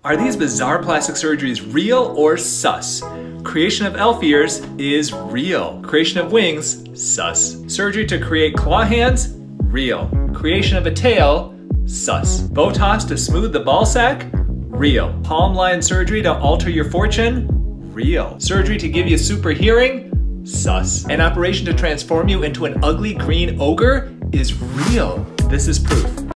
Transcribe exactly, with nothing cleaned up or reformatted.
Are these bizarre plastic surgeries real or sus? Creation of elf ears is real. Creation of wings, sus. Surgery to create claw hands, real. Creation of a tail, sus. Botox to smooth the ball sack, real. Palm line surgery to alter your fortune, real. Surgery to give you super hearing, sus. An operation to transform you into an ugly green ogre is real. This is proof.